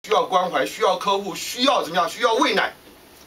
需要关怀，需要呵护，需要怎么样？需要喂奶。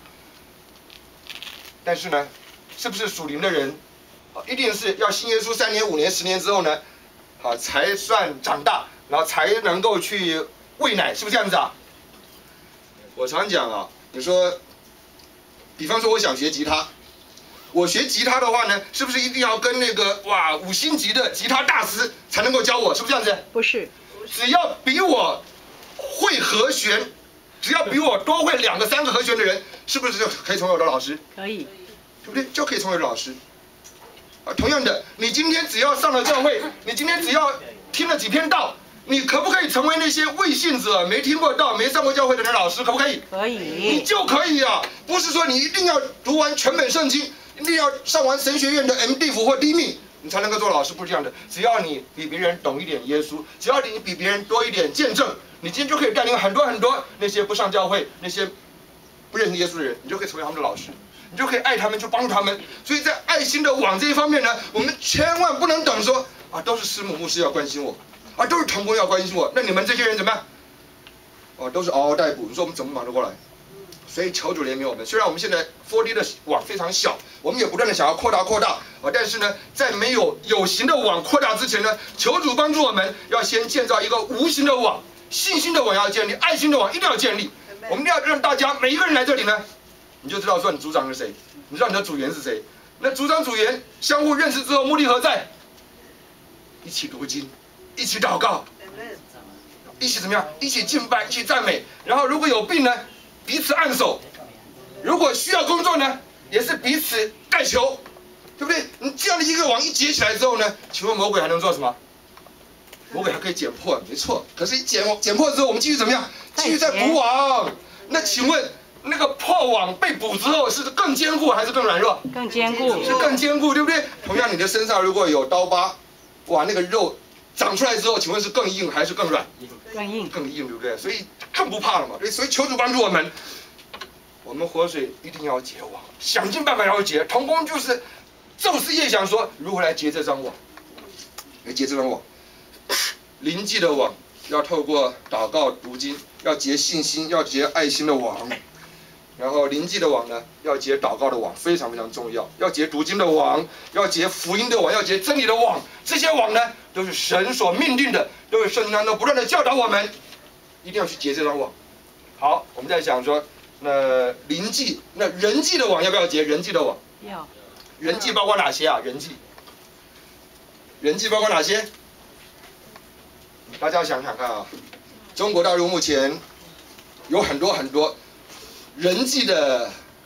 但是呢，是不是属灵的人，一定是要信耶稣3年、5年、10年之后呢，才算长大，然后才能够去喂奶，是不是这样子啊？我常讲啊，你说，比方说我想学吉他，我学吉他的话呢，是不是一定要跟那个5星级的吉他大师才能够教我？是不是这样子？ 不是， 只要比我会和弦，只要比我多会2个、3个和弦的人，是不是就可以成为我的老师？ 可以， 对不对？就可以成为老师。同样的，你今天只要上了教会，你今天只要听了几篇道，你可不可以成为那些未信者、没听过道、没上过教会的人老师？可不可以？ 可以。 你就可以啊！不是说你一定要读完全本圣经，一定要上完神学院的 MD 或 D 密，你才能够做老师，不是这样的。只要你比别人懂一点耶稣，只要你比别人多一点见证，你今天就可以带领很多那些不上教会、那些不认识耶稣的人，你就可以成为他们的老师。你就可以爱他们，就帮助他们。所以在爱心的网这一方面呢，我们千万不能等说都是师母牧师要关心我，都是同工要关心我，那你们这些人怎么样？都是嗷嗷待哺，你说我们怎么忙得过来？所以求主怜悯我们。虽然我们现在4D 的网非常小，我们也不断的想要扩大但是呢，在没有有形的网扩大之前呢，求主帮助我们，要先建造一个无形的网，信心的网要建立，爱心的网一定要建立。我们一定要让大家每一个人来这里呢，你就知道说你组长是谁，你知道你的组员是谁。那组长组员相互认识之后，目的何在？一起读经，一起祷告，一起怎么样？一起敬拜，一起赞美。然后如果有病呢，彼此按手；如果需要工作呢，也是彼此代求，对不对？你这样的一个网一结起来之后呢，请问魔鬼还能做什么？魔鬼还可以剪破，没错。可是剪破之后，我们继续怎么样？继续再补网。那请问？那个破网被补之后是更坚固还是更软弱？ 更坚固， 是更坚固，对不对？同样，你的身上如果有刀疤，那个肉长出来之后，请问是更硬还是更软？ 更硬， 更硬，对不对？所以更不怕了嘛。所以求主帮助我们，我们活水一定要结网，想尽办法要结。同工就是昼思夜想说如何来结这张网，来结这张网。灵际的网要透过祷告读经，要结信心，要结爱心的网。然后灵际的网呢，要结祷告的网，非常非常重要。要结读经的网，要结福音的网，要结真理的网。这些网呢，都是神所命定的，都是圣经当中不断的教导我们，一定要去结这张网。好，我们在讲说，那灵际，那人际的网要不要结？人际的网要。 人际包括哪些啊？人际包括哪些？大家想想看啊，中国大陆目前有很多人际的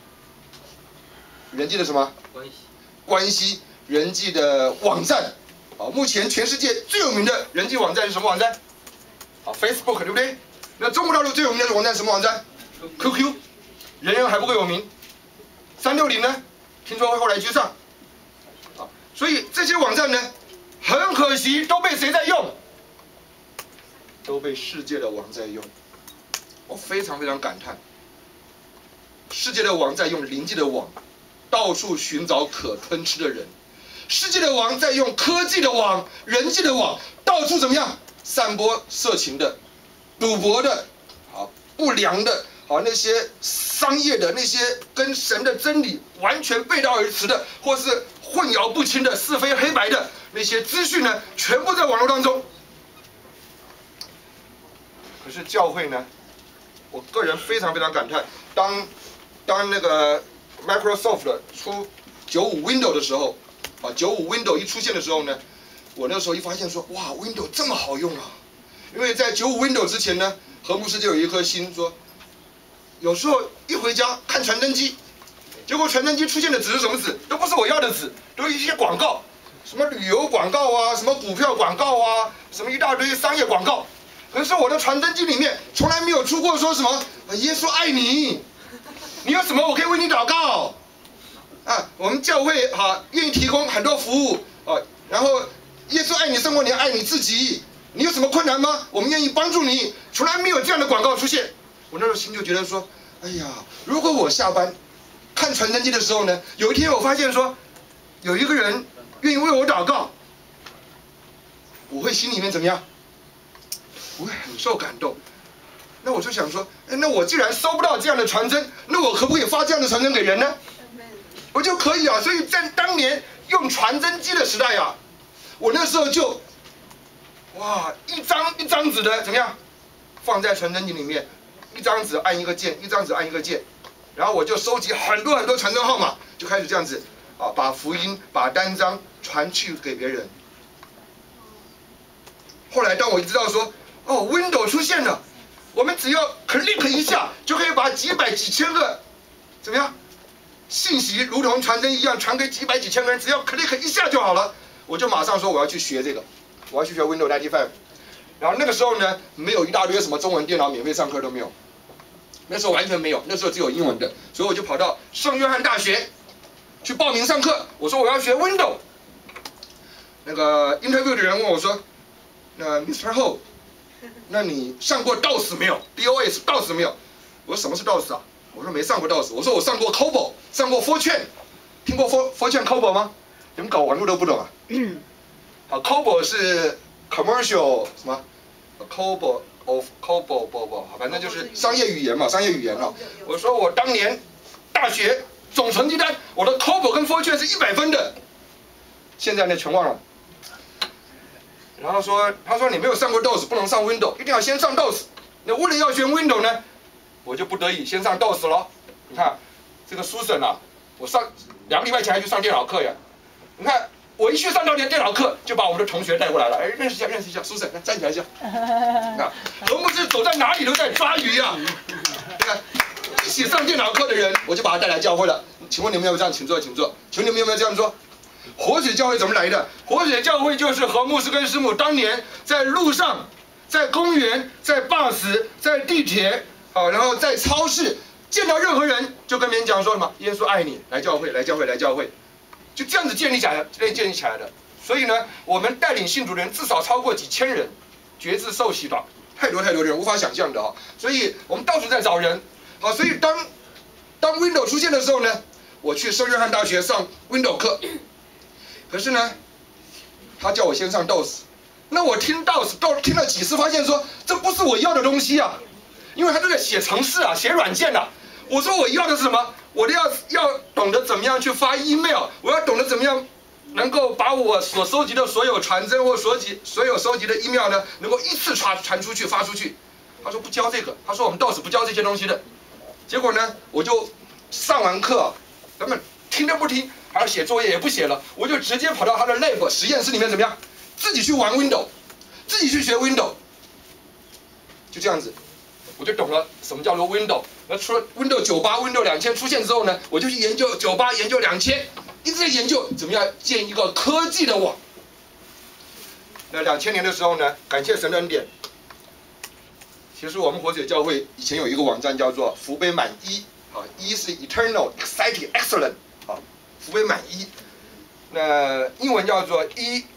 什么关系？人际的网站。目前全世界最有名的人际网站是什么网站？Facebook， 对不对？那中国大陆最有名的网站是什么网站 ？QQ， 人还不够有名。360呢？听说会后来居上。所以这些网站呢，很可惜都被谁在用？都被世界的网在用。我非常非常感叹。世界的王在用灵际的网，到处寻找可吞吃的人；世界的王在用科技的网、人际的网，到处怎么样散播色情的、赌博的、不良的、那些商业的、那些跟神的真理完全背道而驰的，或是混淆不清的、是非黑白的那些资讯呢，全部在网络当中。可是教会呢，我个人非常非常感叹，当那个 Microsoft 出95 Windows 的时候，95 Windows 一出现的时候呢，我那时候一发现说，哇 ，Windows 这么好用啊！因为在95 Windows 之前呢，何牧师就有一颗心说，有时候一回家看传真机，结果传真机出现的纸是什么纸？都不是我要的纸，都是一些广告，什么旅游广告啊，什么股票广告啊，什么一大堆商业广告。可是我的传真机里面从来没有出过说什么耶稣爱你。你有什么我可以为你祷告我们教会愿意提供很多服务然后耶稣爱你胜过你爱你自己。你有什么困难吗？我们愿意帮助你。从来没有这样的广告出现。我那时候心就觉得说，哎呀，如果我下班看传真机的时候呢，有一天我发现说，有一个人愿意为我祷告，我会心里面怎么样？我会很受感动。 那我就想说，那我既然收不到这样的传真，那我可不可以发这样的传真给人呢？我就可以啊。所以在当年用传真机的时代啊，我那时候就，哇，一张一张纸的怎么样，放在传真机里面，一张纸按一个键，一张纸按一个键，然后我就收集很多很多传真号码，就开始这样子啊，把福音、把单张传去给别人。后来当我知道说，哦 ，Windows 出现了。我们只要 click 一下，就可以把几百几千个怎么样信息，如同传真一样传给几百几千个人，只要 click 一下就好了。我就马上说我要去学这个，我要去学 Windows 95。然后那个时候呢，没有一大堆什么中文电脑免费上课都没有，那时候完全没有，那时候只有英文的，所以我就跑到圣约翰大学去报名上课。我说我要学 Windows。那个 interview 的人问我说，那 Mr. Ho。那你上过 DOS 没有 ？DOS DOS 没有？我说什么是 DOS 啊？我说没上过 DOS。我说我上过 COBOL， 上过 Fortran， 听过 Fortran COBOL 吗？你们搞网络都不懂啊？好 ，COBOL 是 commercial 什么 ？COBOL of COBOL， 反正就是商业语言嘛，商业语言啊。我说我当年大学总成绩单，我的 COBOL 跟 Fortran 是100分的，现在呢全忘了。然后他说你没有上过 DOS， 不能上 Windows， 一定要先上 DOS。那为了要学 Windows 呢，我就不得已先上 DOS 了。你看这个书生啊，我上2个礼拜前还去上电脑课呀。你看我一去上到电脑课，就把我们的同学带过来了，哎，认识一下，书生，站起来一下。啊，我们是走在哪里都在抓鱼啊。看一起上电脑课的人，我就把他带来教会了。请问你们有没有这样？请坐，请坐。请问你们有没有这样做？活水教会怎么来的？活水教会就是何牧师跟师母当年在路上、在公园、在 bus、在地铁，好，然后在超市见到任何人，就跟别人讲说什么：耶稣爱你，来教会，来教会，来教会，就这样子建立起来的。所以呢，我们带领信主的人至少超过几千人，决志受洗的，太多的人无法想象的啊！所以我们到处在找人，好，所以当 Windows 出现的时候呢，我去圣约翰大学上 Windows 课。可是呢，他叫我先上 DOS， 那我听 DOS 听了几次，发现说这不是我要的东西啊，因为他都在写程式啊，写软件啊。我说我要的是什么？我要懂得怎么样去发 email， 我要懂得怎么样能够把我所收集的所有传真或所有收集的 email 呢，能够一次传出去发出去。他说不教这个，他说我们 DOS 不教这些东西的。结果呢，我就上完课，咱们听都不听。还要写作业也不写了，我就直接跑到他的 lab 实验室里面怎么样，自己去玩 Windows， 自己去学 Windows， 就这样子，我就懂了什么叫做 Windows。那除了 Windows 98、Windows 2000出现之后呢，我就去研究98，研究2000，一直在研究怎么样建一个科技的网。那2000年的时候呢，感谢神的恩典，其实我们活水教会以前有一个网站叫做福杯满一，啊，一是 Eternal Exciting Excellent。福杯满一，那英文叫做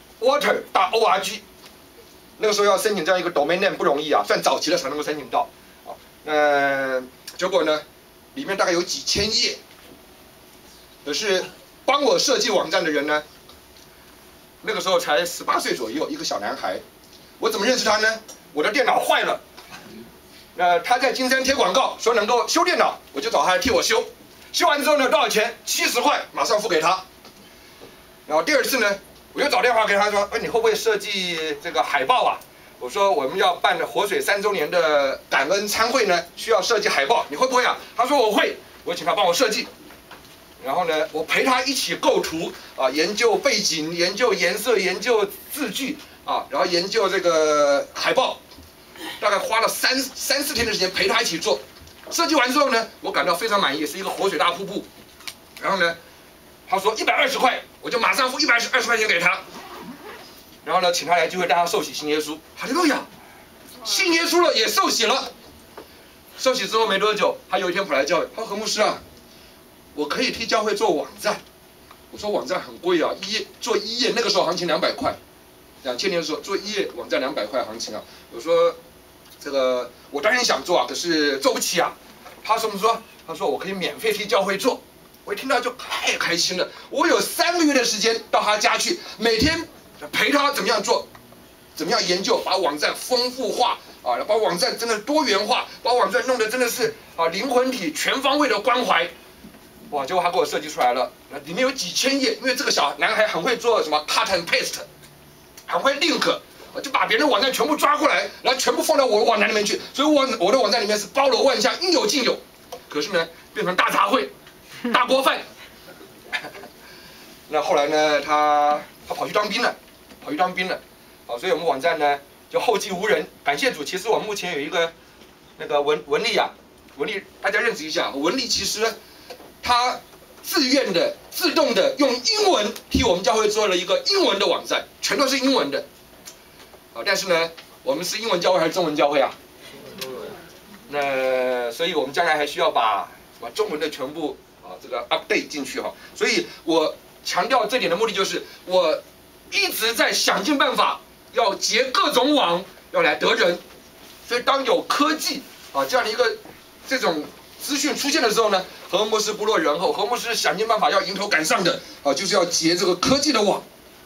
ewater.org。那个时候要申请这样一个 domain name 不容易啊，算早期的才能够申请到。啊，结果呢，里面大概有几千页。可是帮我设计网站的人呢，那个时候才18岁左右，一个小男孩。我怎么认识他呢？我的电脑坏了，他在金山贴广告说能够修电脑，我就找他来替我修。修完之后呢，多少钱？70块，马上付给他。然后第二次呢，我又找电话给他说：“你会不会设计这个海报啊？”我说：“我们要办活水3周年的感恩餐会呢，需要设计海报，你会不会啊？”他说：“我会。”我请他帮我设计。然后呢，我陪他一起构图啊，研究背景，研究颜色，研究字句啊，然后研究这个海报，大概花了3、4天的时间陪他一起做。设计完之后呢，我感到非常满意，是一个活水大瀑布。然后呢，他说120块，我就马上付120块钱给他。然后呢，请他来聚会，大家受洗信耶稣。哈利路亚，信耶稣了，也受洗了。受洗之后没多久，他有一天跑来教会，他说：“何牧师啊，我可以替教会做网站。”我说：“网站很贵啊，做一页那个时候行情200块，2000年的时候做一页网站200块行情啊。”我说：“这个我当然想做啊，可是做不起啊。”他怎么说？他说：“我可以免费替教会做。”我一听到就太开心了。我有3个月的时间到他家去，每天陪他怎么样做，怎么样研究，把网站丰富化， 啊，把网站真的多元化，把网站弄得真的是啊灵魂体全方位的关怀。哇，结果他给我设计出来了，里面有几千页，因为这个小男孩很会做什么 cut and paste， 很会 link， 就把别人的网站全部抓过来，然后全部放到我的网站里面去，所以我的网站里面是包罗万象，应有尽有。可是呢，变成大杂烩、大锅饭。那后来呢，他跑去当兵了，好，所以我们网站呢就后继无人。感谢主，其实我们目前有一个那个文丽啊，文丽大家认识一下，文丽其实他自愿的、自动的用英文替我们教会做了一个英文的网站，全都是英文的。啊，但是呢，我们是英文教会还是中文教会啊？那所以我们将来还需要把中文的全部这个 update 进去哈。所以我强调这点的目的就是，我一直在想尽办法要结各种网，要来得人。所以当有科技这样的一个这种资讯出现的时候呢，和睦斯不落人后，和睦斯想尽办法要迎头赶上的就是要结这个科技的网。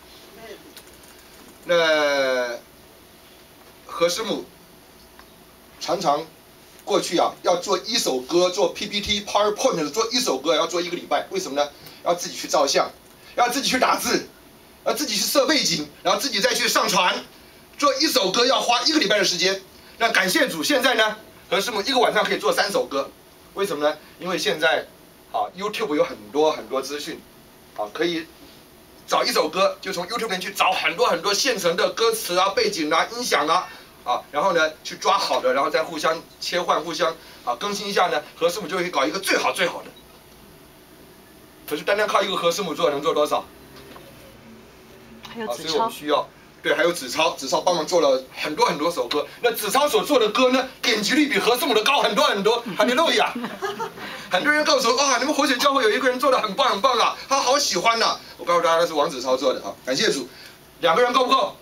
那何师母常常过去要做一首歌，做 PPT、PowerPoint 做一首歌要做1个礼拜，为什么呢？要自己去照相，要自己去打字，要自己去设背景，然后自己再去上传，做一首歌要花1个礼拜的时间。那感谢主，现在呢，何师母1个晚上可以做3首歌，为什么呢？因为现在YouTube 有很多资讯，可以找一首歌就从 YouTube 里面去找很多现成的歌词背景音响然后呢去抓好的，然后再互相切换，互相更新一下呢，何师母就会搞一个最好的。可是单单靠一个何师母做能做多少？ 还有子所以我超， 们需要还有子超帮忙做了很多首歌。那子超所做的歌呢，点击率比何师母的高很多，哈利路亚！很多人告诉我你们活水教会有一个人做的很棒他好喜欢我告诉大家那是王子超做的感谢主。2个人够不够？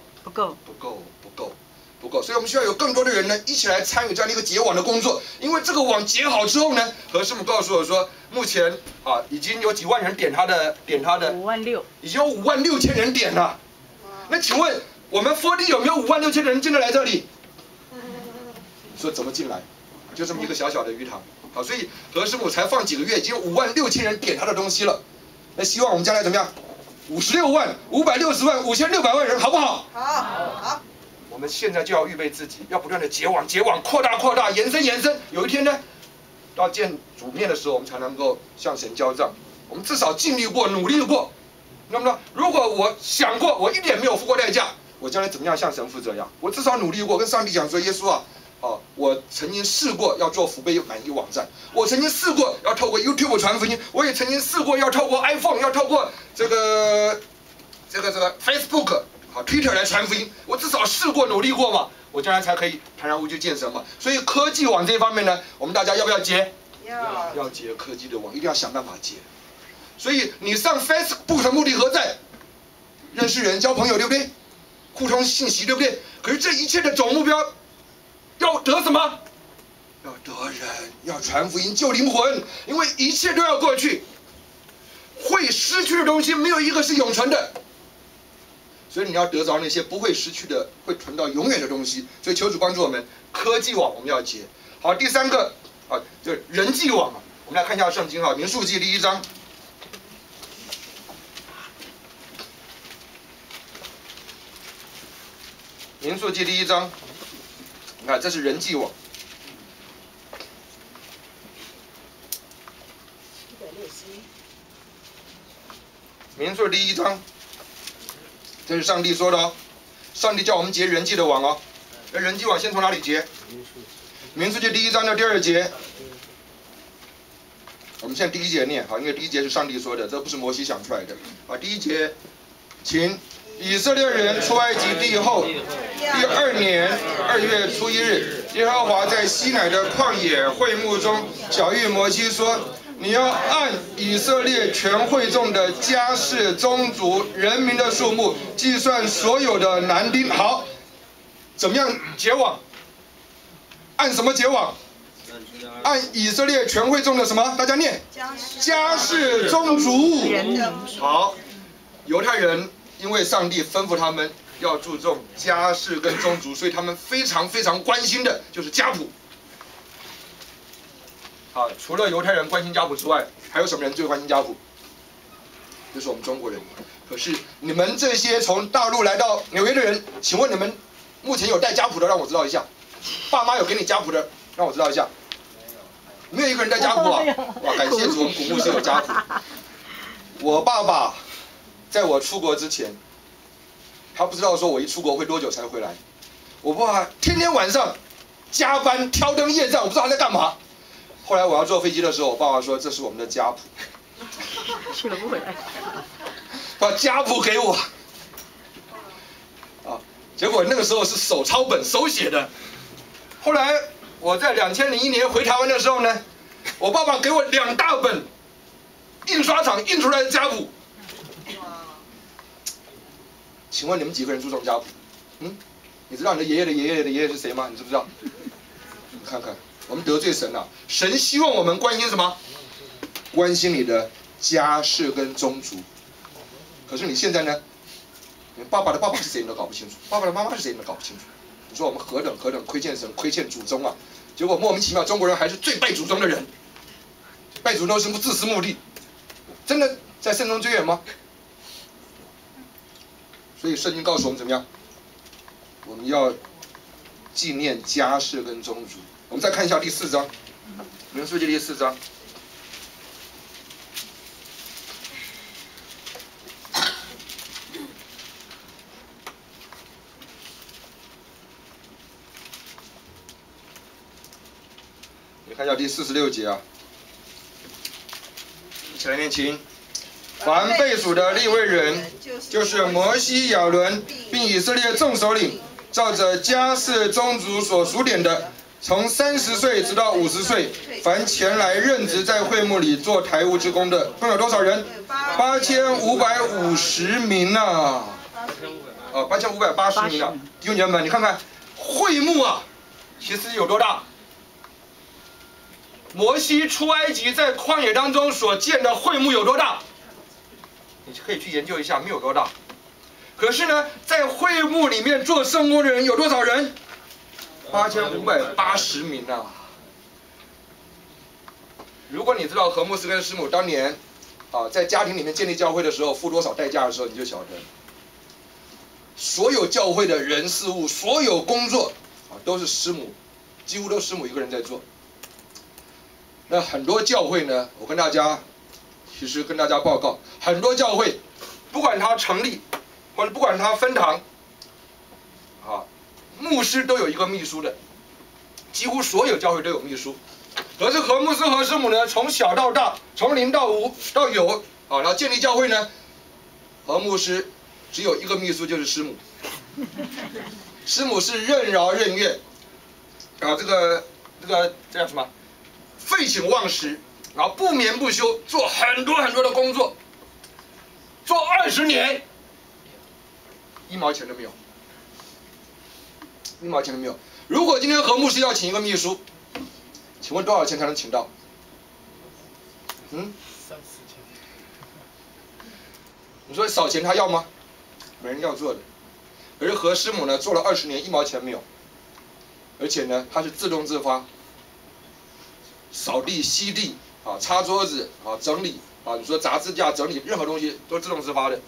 不够，所以我们需要有更多的人呢，一起来参与这样的一个结网的工作。因为这个网结好之后呢，何师母告诉我说，目前已经有几万人点他的 56000， 已经有56000人点了。那请问我们4D有没有56000人进得来这里？说怎么进来？就这么一个小小的鱼塘。好，所以何师母才放几个月，已经有56000人点他的东西了。那希望我们将来怎么样？56万、560万、5600万人，好不好？ 好。 我们现在就要预备自己，要不断的结网、扩大、延伸。有一天呢，到见主面的时候，我们才能够向神交账。我们至少尽力过、努力过。那么呢，如果我想过，我一点没有付过代价，我将来怎么样向神负责呀？我至少努力过，跟上帝讲说，耶稣我曾经试过要做福杯满意网站，我曾经试过要透过 YouTube 传福音，我也曾经试过要透过 iPhone， 要透过这个 Facebook。Twitter 来传福音，我至少试过、努力过嘛，我将来才可以坦然无惧见神嘛。所以科技网这方面呢，我们大家要不要结？要结科技的网，一定要想办法结。所以你上 Facebook 的目的何在？认识人、交朋友，对不对？互通信息，对不对？可是这一切的总目标，要得什么？要得人，要传福音、救灵魂，因为一切都要过去，会失去的东西没有一个是永存的。所以你要得着那些不会失去的、会存到永远的东西。所以求主帮助我们，科技网我们要结。好，第3个就是人际网我们来看一下圣经民数记第1章。民数记第1章，你看这是人际网。民数第1章。这是上帝说的上帝叫我们结人际的网那人际网先从哪里结？民数记第1章的第2节。我们现在第1节念因为第1节是上帝说的，这不是摩西想出来的第1节，请以色列人出埃及地后第2年2月初1日，耶和华在西乃的旷野会幕中晓谕摩西说，你要按以色列全会众的家室、宗族、人民的数目计算所有的男丁。好，怎么样结网？按什么结网？按以色列全会众的什么？大家念。家室、宗族。好，犹太人因为上帝吩咐他们要注重家世跟宗族，所以他们非常非常关心的就是家谱。啊，除了犹太人关心家谱之外，还有什么人最关心家谱？就是我们中国人。可是你们这些从大陆来到纽约的人，请问你们目前有带家谱的，让我知道一下。爸妈有给你家谱的，让我知道一下。没有一个人带家谱啊！哇，感谢主，我们古牧师有家谱。我爸爸在我出国之前，他不知道说我一出国会多久才回来。我爸爸天天晚上加班挑灯夜战，我不知道他在干嘛。后来我要坐飞机的时候，我爸爸说这是我们的家谱， 去了不回来， 把家谱给我。啊，结果那个时候是手抄本手写的。后来我在2001年回台湾的时候呢，我爸爸给我2大本印刷厂印出来的家谱。请问你们几个人注重家谱？你知道你的爷爷的爷爷的爷爷是谁吗？你知不知道？你看看，我们得罪神了。神希望我们关心什么？关心你的家世跟宗族。可是你现在呢？你爸爸的爸爸是谁你都搞不清楚，爸爸的妈妈是谁你都搞不清楚。你说我们何等亏欠神，亏欠祖宗啊！结果莫名其妙，中国人还是最拜祖宗的人。拜祖宗是不自私目的，真的在慎终追远吗？所以圣经告诉我们怎么样？我们要纪念家世跟宗族。我们再看一下第4章，民数记第4章。你看一下第46节啊，一起来念经。凡被数的利未人，就是摩西、亚伦，并以色列众首领，照着家世宗族所数点的，从30岁直到50岁，凡前来任职在会幕里做台务之工的，共有多少人？8550名啊！8580名啊！弟兄姐妹们，你看看会幕啊，其实有多大？摩西出埃及在旷野当中所建的会幕有多大？你可以去研究一下，没有多大。可是呢，在会幕里面做圣工的人有多少人？8580名啊！如果你知道何牧师跟师母当年在家庭里面建立教会的时候付多少代价的时候，你就晓得，所有教会的人事物，所有工作都是师母，几乎都是师母一个人在做。那很多教会呢，我跟大家报告，很多教会，不管它成立，或者不管它分堂，牧师都有一个秘书的，几乎所有教会都有秘书。可是何牧师何师母呢，从小到大，从0到5到有，然后建立教会呢，何牧师只有一个秘书，就是师母。师母是任劳任怨，这叫什么？废寝忘食，然后不眠不休，做很多很多的工作，做20年，1毛钱都没有，1毛钱都没有。如果今天何牧师要请一个秘书，请问多少钱才能请到？3、4千。你说少钱他要吗？没人要做的。而何师母呢，做了20年，1毛钱没有，而且呢，他是自动自发。扫地、吸地擦桌子整理你说砸支架、整理任何东西都是自动自发的。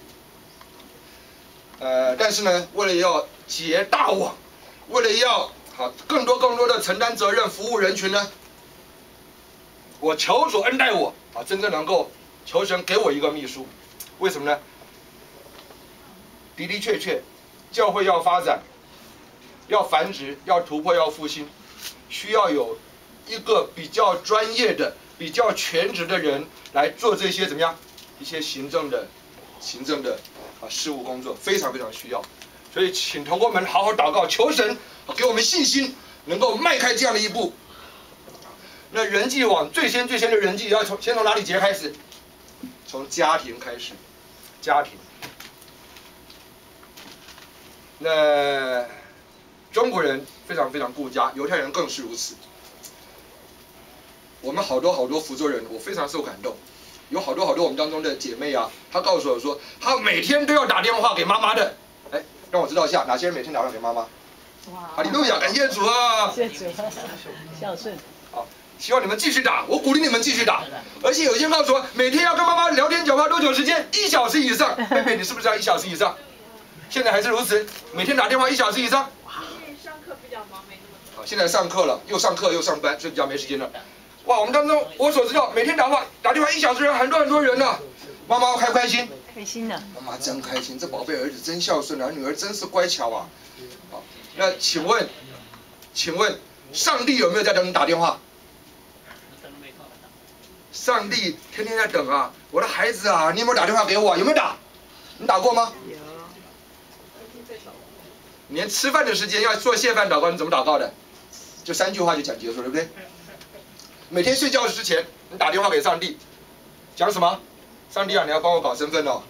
但是呢，为了要结大网，为了要更多的承担责任、服务人群呢，我求主恩待我真正能够求神给我一个秘书。为什么呢？的的确确，教会要发展、要繁殖、要突破、要复兴，需要有一个比较专业的、比较全职的人来做这些怎么样？一些行政的事务工作，非常非常需要。所以，请同工们好好祷告，求神给我们信心，能够迈开这样的一步。那人际网最先的人际要先从哪里结开始？从家庭开始，家庭。那中国人非常非常顾家，犹太人更是如此。我们好多福州人，我非常受感动。有好多我们当中的姐妹她告诉我说，她每天都要打电话给妈妈的。 让我知道一下哪些人每天打电话给妈妈。 哇！ 哈利路亚，感谢主啊！ 谢谢主，孝顺。 好，希望你们继续打，我鼓励你们继续打。而且有些人告诉我，每天要跟妈妈聊天讲话多久时间？1小时以上。贝贝，你是不是要1小时以上？现在还是如此，每天打电话1小时以上。 上课比较忙，没那么多。 好，现在上课了，又上课又上班，所以比较没时间了。哇，我们当中我所知道，每天打电话1小时人很多人呢。妈妈开不开心？ 开心的。 妈妈真开心，这宝贝儿子真孝顺啊，女儿真是乖巧啊。好，那请问，上帝有没有在等你打电话？上帝天天在等啊，我的孩子啊，你有没有打电话给我？有没有打？你打过吗？ 有。 你连吃饭的时间要做谢饭祷告，你怎么祷告的？就3句话就讲结束，对不对？每天睡觉之前，你打电话给上帝，讲什么？上帝啊，你要帮我搞身份哦，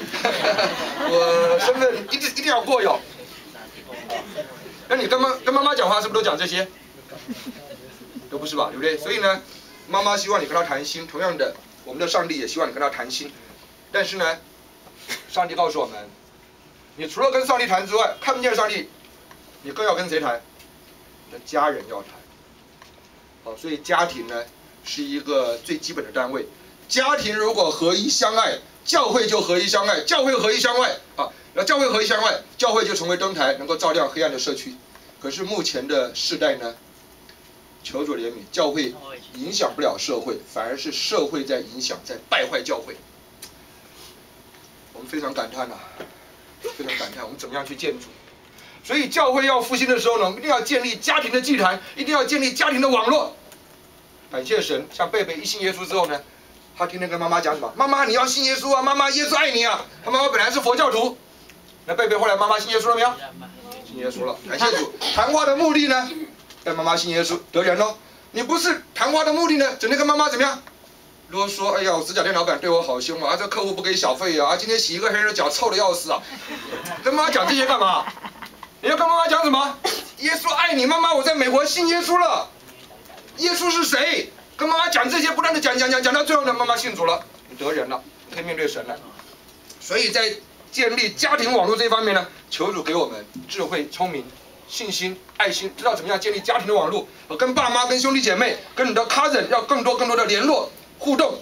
我身份一定要过哟。那你跟妈妈讲话是不是都讲这些？都不是吧，对不对？所以呢，妈妈希望你跟她谈心，同样的，我们的上帝也希望你跟他谈心。但是呢，上帝告诉我们，你除了跟上帝谈之外，看不见上帝，你更要跟谁谈？你的家人要谈。好，所以家庭呢是一个最基本的单位。家庭如果合一相爱，教会就合一相爱；教会合一相爱啊，那教会合一相爱，教会就成为灯台，能够照亮黑暗的社区。可是目前的世代呢，求主怜悯，教会影响不了社会，反而是社会在影响，在败坏教会。我们非常感叹呐，非常感叹，我们怎么样去建主？所以教会要复兴的时候呢，我们一定要建立家庭的祭坛，一定要建立家庭的网络。感谢神，像贝贝一信耶稣之后呢，他天天跟妈妈讲什么？妈妈你要信耶稣啊，妈妈耶稣爱你啊。他妈妈本来是佛教徒，那贝贝后来妈妈信耶稣了没有？信耶稣了，感谢主。谈话的目的呢，让妈妈信耶稣得人喽。你不是谈话的目的呢，整天跟妈妈怎么样？啰嗦，哎呀，我指甲店老板对我好凶啊，这客户不给小费啊，今天洗一个黑人的脚臭的要死啊。跟妈妈讲这些干嘛？你要跟妈妈讲什么？耶稣爱你，妈妈，我在美国信耶稣了。耶稣是谁？跟妈妈讲这些，不断的讲到最后呢，妈妈信主了，你得人了，你可以面对神了。所以在建立家庭网络这一方面呢，求主给我们智慧、聪明、信心、爱心，知道怎么样建立家庭的网络，跟爸妈、跟兄弟姐妹、跟你的 cousin 要更多的联络互动。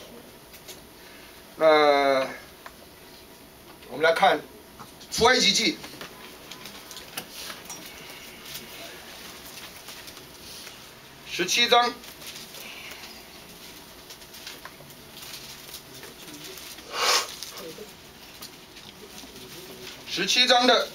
我们来看出埃及记17章。17章的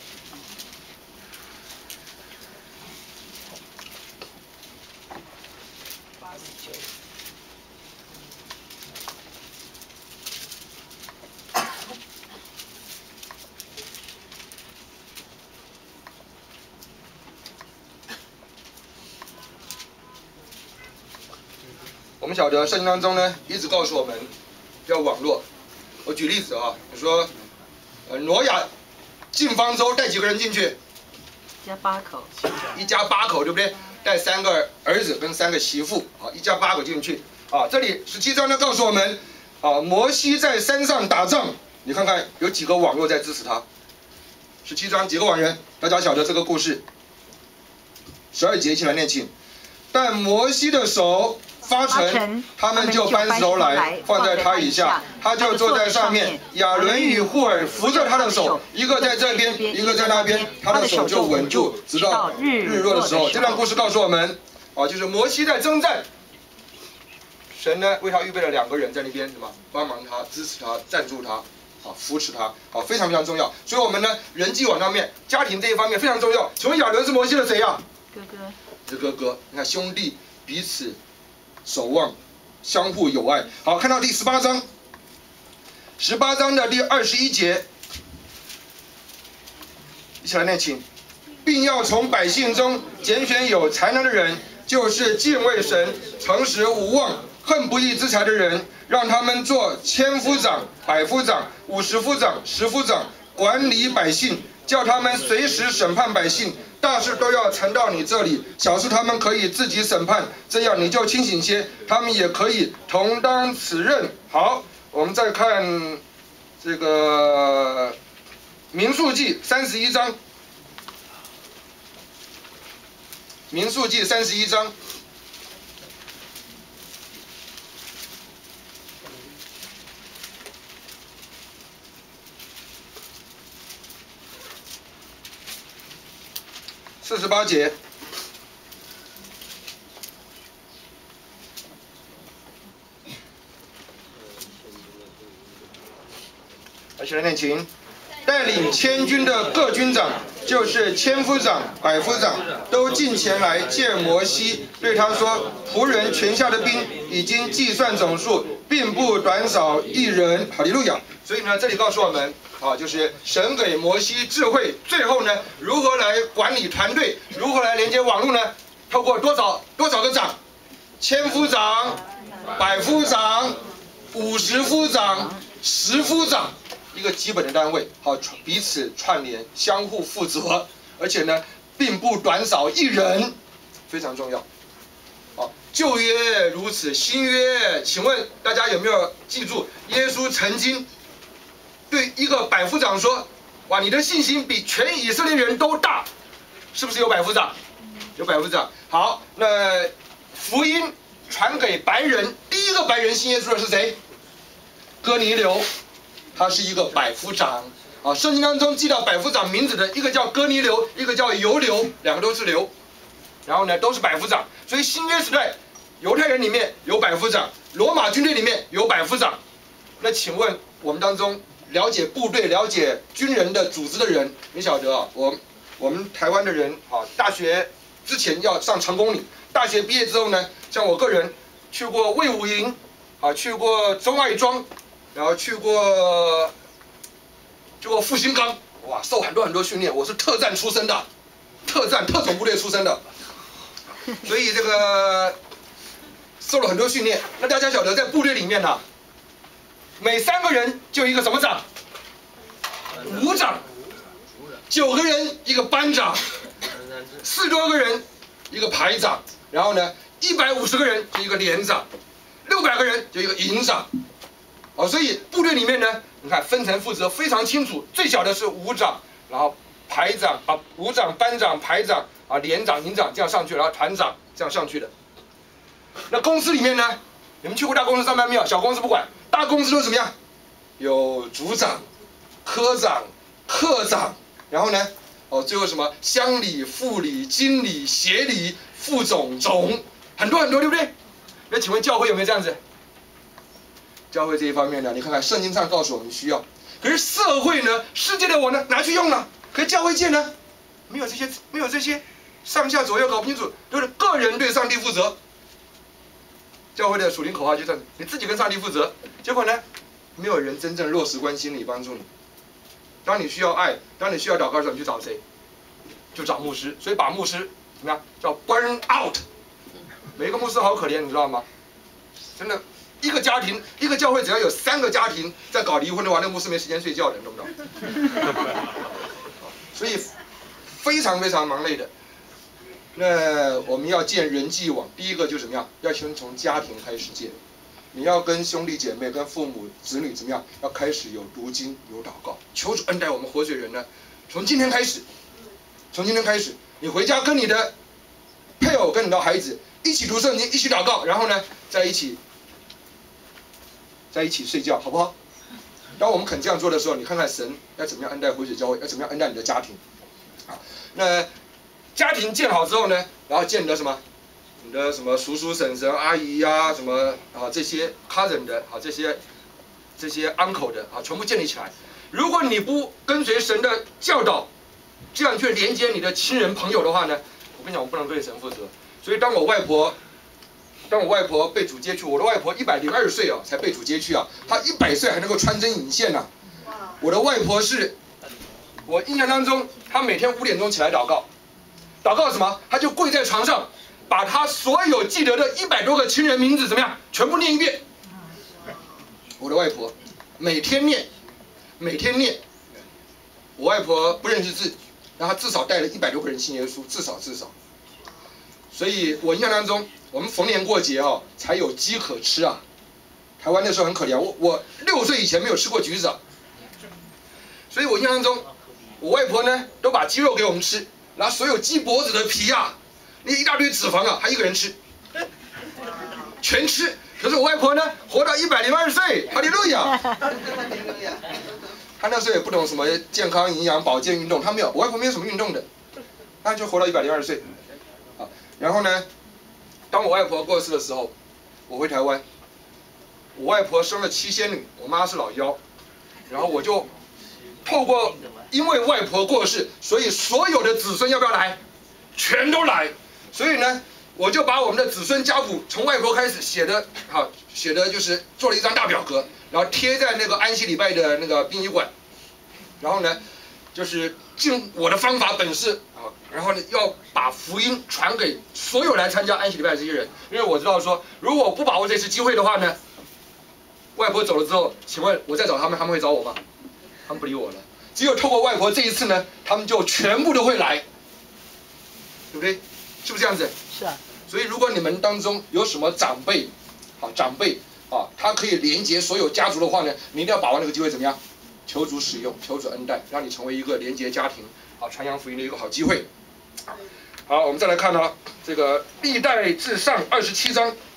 我们晓得圣经当中呢，一直告诉我们要网络。我举例子啊，你说，挪亚进方舟带几个人进去？ 一家8口。 一家8口，对不对？带3个儿子跟3个媳妇，啊，一家8口进去。啊，这里17章呢告诉我们，啊，摩西在山上打仗，你看看有几个网络在支持他。17章几个网员，大家晓得这个故事。12节一起来念请。但摩西的手发沉，他们就搬石头来放在他以下，他就坐在上面。亚伦与户尔扶着他的手，一个在这边，一个在那边，他的手就稳住，直到日落的时候。这段故事告诉我们，啊，就是摩西在征战，神呢为他预备了2个人在那边什么帮忙他、支持他、赞助他，好扶持他，好非常非常重要。所以我们呢人际网上面、家庭这一方面非常重要。请问亚伦是摩西的谁呀？ 哥哥。 是哥哥。你看兄弟彼此守望，相互友爱。好，看到第18章，18章的第21节，一起来念请。并要从百姓中拣选有才能的人，就是敬畏神、诚实无妄、恨不义之财的人，让他们做千夫长、百夫长、50夫长、10夫长，管理百姓，叫他们随时审判百姓。大事都要传到你这里，小事他们可以自己审判，这样你就清醒些，他们也可以同当此任。好，我们再看这个民数记31章民数记31章。48节。一起来念经。带领千军的各军长，就是千夫长、百夫长，都进前来见摩西，对他说：“仆人全下的兵已经计算总数，并不短少一人。”哈利路亚。所以呢，这里告诉我们，就是神给摩西智慧，最后呢，如何来管理团队，如何来连接网络呢？透过多少个长？千夫长、百夫长、50夫长、10夫长。一个基本的单位，好，彼此串联，相互负责，而且呢，并不短少一人，非常重要。好，旧约如此，新约，请问大家有没有记住，耶稣曾经对一个百夫长说：“哇，你的信心比全以色列人都大。”是不是有百夫长？有百夫长。好，那福音传给白人，第一个白人信耶稣的是谁？哥尼流。他是一个百夫长啊，圣经当中记到百夫长名字的一个叫哥尼流，一个叫犹流，两个都是流，然后呢都是百夫长，所以新约时代犹太人里面有百夫长，罗马军队里面有百夫长。那请问我们当中了解部队、了解军人的组织的人，你晓得啊？我们台湾的人啊，大学之前要上成功岭，大学毕业之后呢，像我个人去过卫武营啊，去过中外庄。然后去过复兴岗，哇，受很多训练。我是特战出身的，特种部队出身的，所以这个受了很多训练。那大家晓得，在部队里面呢，每3个人就一个什么长？伍长，9个人一个班长，4多个人一个排长，然后呢，150个人就一个连长，600个人就一个营长。所以部队里面呢，你看分层负责非常清楚，最小的是伍长，然后排长伍长、班长、排长连长、营长这样上去，然后团长这样上去的。那公司里面呢，你们去过大公司上班没有？小公司不管，大公司都怎么样？有组长、科长、课长，然后呢，最后什么乡里、副理、经理、协理、副总、总，很多，对不对？那请问教会有没有这样子？教会这一方面呢，你看看圣经上告诉我们需要，可是社会呢，世界的我呢拿去用了，可是教会界呢，没有这些，上下左右搞不清楚，都是个人对上帝负责。教会的属灵口号就这样，你自己跟上帝负责。结果呢，没有人真正落实关心你、帮助你。当你需要爱，当你需要祷告的时候，你去找谁？就找牧师。所以把牧师怎么样？叫 burn out。每一个牧师好可怜，你知道吗？真的。一个家庭，一个教会，只要有3个家庭在搞离婚的话，那牧师没时间睡觉的，你懂不懂？所以非常忙累的。那我们要建人际网，第一个就是怎么样？要先从家庭开始建。你要跟兄弟姐妹、跟父母、子女怎么样？要开始有读经、有祷告，求主恩待我们活水人呢。从今天开始，你回家跟你的配偶、跟你的孩子一起读圣经，一起祷告，然后呢，在一起睡觉，好不好？当我们肯这样做的时候，你看看神要怎么样恩待活水教会，要怎么样恩待你的家庭。那家庭建好之后呢，然后建你的什么？你的什么叔叔、婶婶、阿姨呀，什么这些 cousin 的这些 uncle 的全部建立起来。如果你不跟随神的教导，这样去连接你的亲人朋友的话呢，我跟你讲，我不能对神负责。所以当我外婆被主接去，我的外婆102岁才被主接去她100岁还能够穿针引线呢。我的外婆是，我印象当中，她每天5点钟起来祷告，祷告什么？她就跪在床上，把她所有记得的100多个亲人名字怎么样，全部念一遍。我的外婆每天念，我外婆不认识字，然后她至少带了100多个人信耶稣，至少。所以我印象当中，我们逢年过节才有鸡可吃啊。台湾那时候很可怜，我6岁以前没有吃过橘子所以我印象当中，我外婆呢都把鸡肉给我们吃，然后所有鸡脖子的皮你一大堆脂肪啊，他一个人吃，全吃。可是我外婆呢，活到102岁，哈利路亚。她那时候也不懂什么健康、营养、保健、运动，她没有。我外婆没有什么运动的，她就活到102岁。啊，然后呢，当我外婆过世的时候，我回台湾，我外婆生了7仙女，我妈是老幺，然后我就透过，因为外婆过世，所以所有的子孙要不要来？全都来。所以呢，我就把我们的子孙家谱从外婆开始写的就是做了一张大表格，然后贴在那个安息礼拜的那个殡仪馆，然后呢，就是尽我的方法本事啊，然后呢要把福音传给所有来参加安息礼拜的这些人，因为我知道说，如果我不把握这次机会的话呢，外婆走了之后，请问我再找他们，他们会找我吗？他们不理我了。只有透过外婆这一次呢，他们就全部都会来，对不对？是不是这样子？ 是啊。 所以如果你们当中有什么长辈啊，他可以连接所有家族的话呢，你一定要把握那个机会，怎么样？求主使用，求主恩待，让你成为一个连接家庭啊、传扬福音的一个好机会。好，我们再来看呢，这个历代志上27章